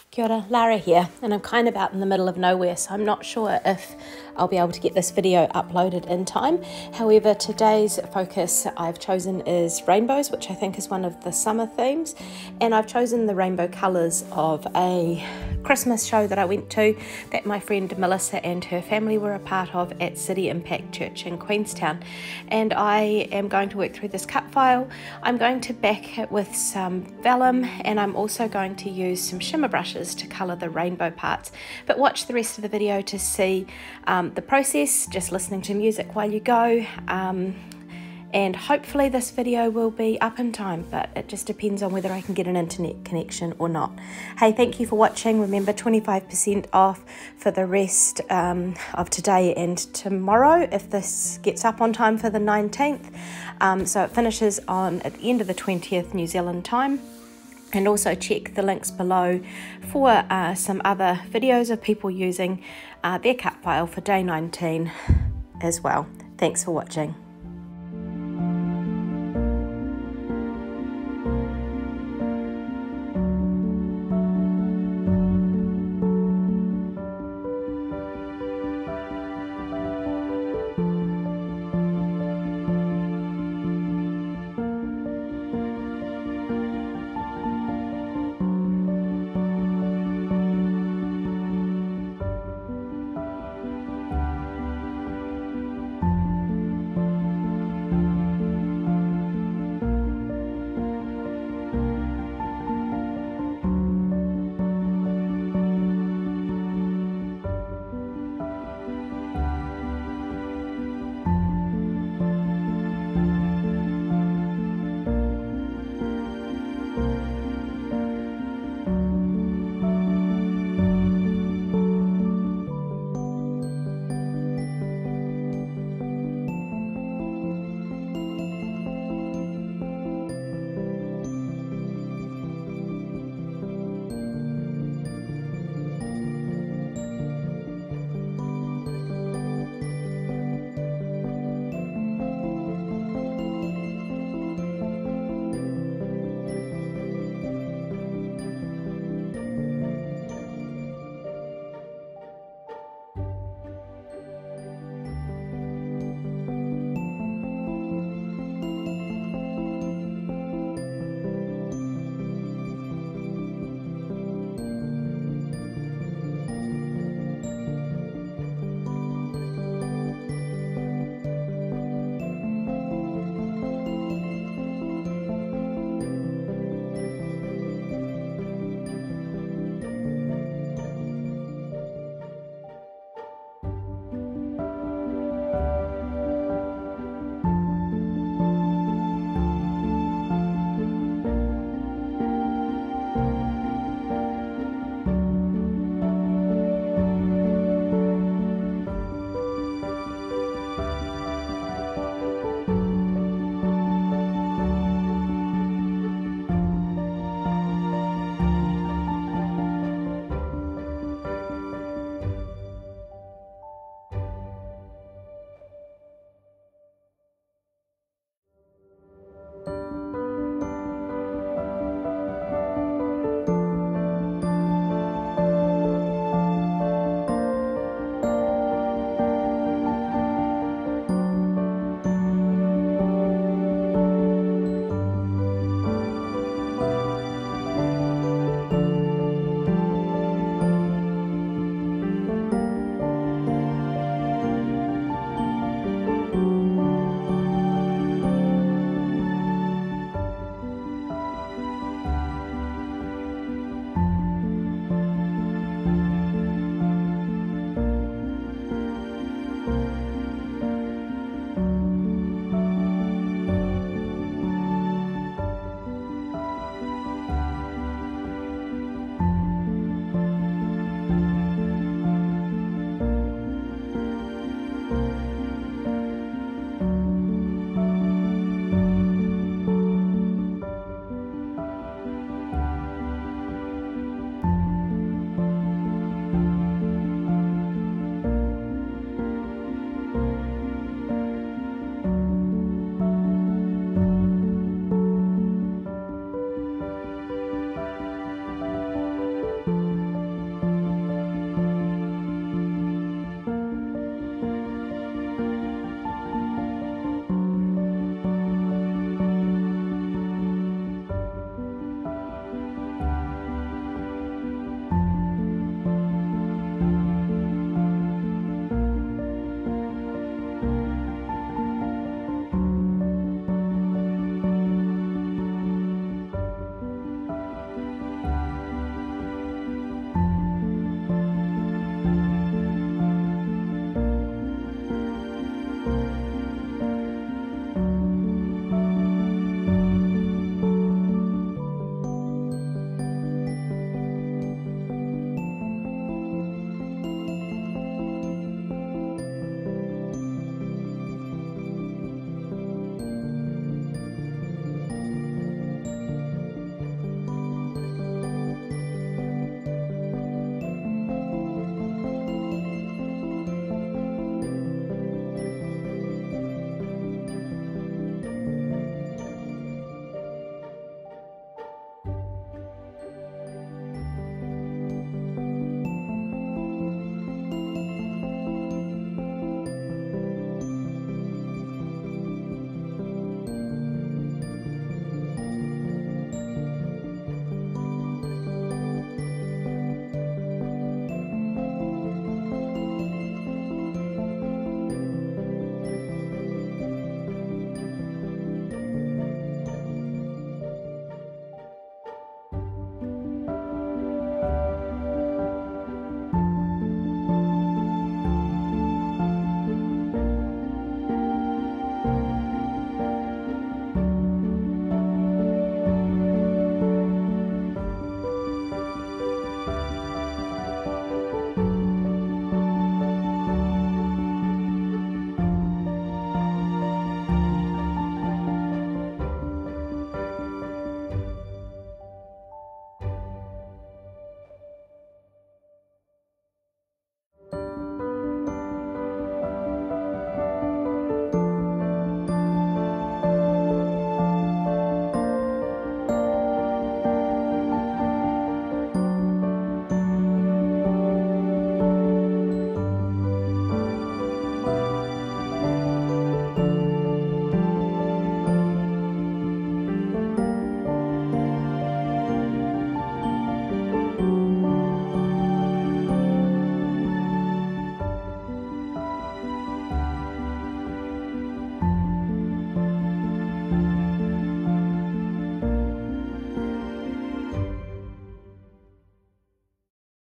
Kia ora, Lara here, and I'm kind of out in the middle of nowhere, so I'm not sure if I'll be able to get this video uploaded in time. However, today's focus I've chosen is rainbows, which I think is one of the summer themes, and I've chosen the rainbow colours of a Christmas show that I went to that my friend Melissa and her family were a part of at City Impact Church in Queenstown. And I am going to work through this cut file. I'm going to back it with some vellum, and I'm also going to use some shimmer brushes to colour the rainbow parts. But watch the rest of the video to see the process, just listening to music while you go. And hopefully this video will be up in time, but it just depends on whether I can get an internet connection or not. Hey, thank you for watching. Remember, 25% off for the rest of today and tomorrow if this gets up on time for the 19th. So it finishes on at the end of the 20th New Zealand time. And also check the links below for some other videos of people using their cut file for day 19 as well. Thanks for watching.